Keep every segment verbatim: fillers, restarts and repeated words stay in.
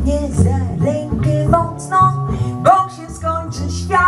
mnie za rękę mocno, bo się skończy świat.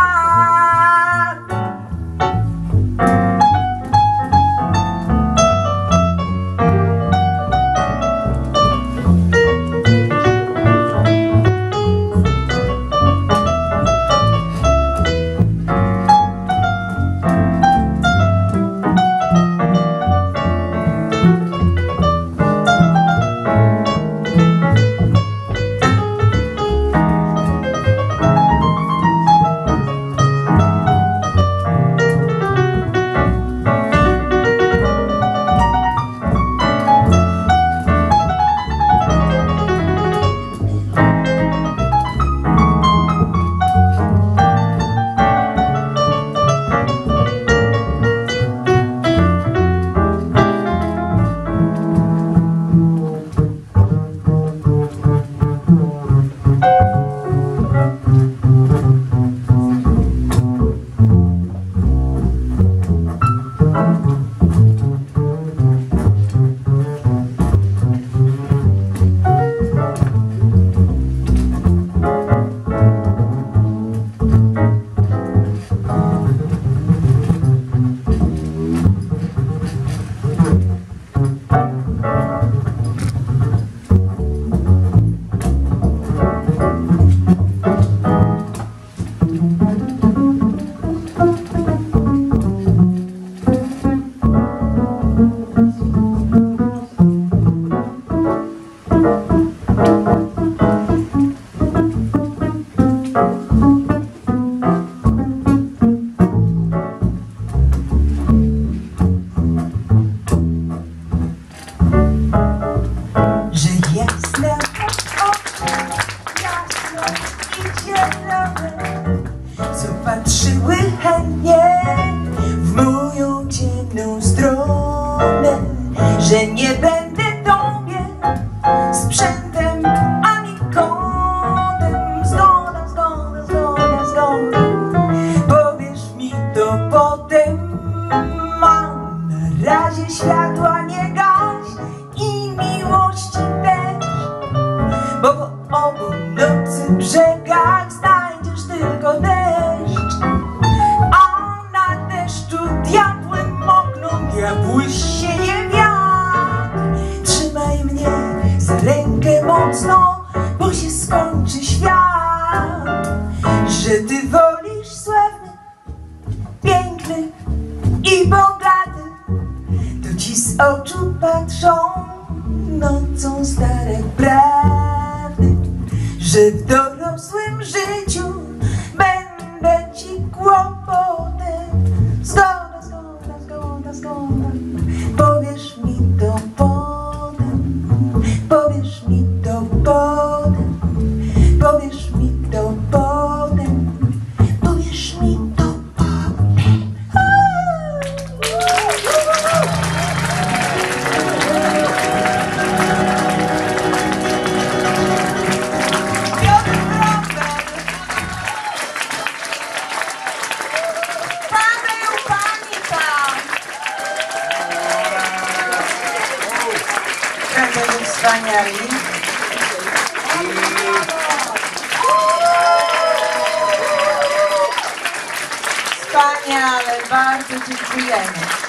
Co patrzyły chętnie w moją ciemną stronę, że nie będę tobie sprzętem ani kątem. Zgoda, zgoda, zgoda, zgoda, powiesz mi to potem. Mam na razie światła nie gaś i miłości też, bo po obu nocy brzegach znajdziesz tylko deszcz, a na deszczu diabły mokną, diabły sieje wiatr. Trzymaj mnie za rękę mocno, bo się skończy świat. Że ty wolisz sławny, piękny i bogaty, to ci z oczu patrzą nocą stare prawdy. Że w dorosłym życiu będę ci kłopotem. Zgoda, zgoda, zgoda, zgoda, powiesz mi to potem. Powiesz mi to potem. Powiesz mi to potem. Powiesz mi to potem. Wspaniali. Wspaniale, bardzo dziękujemy.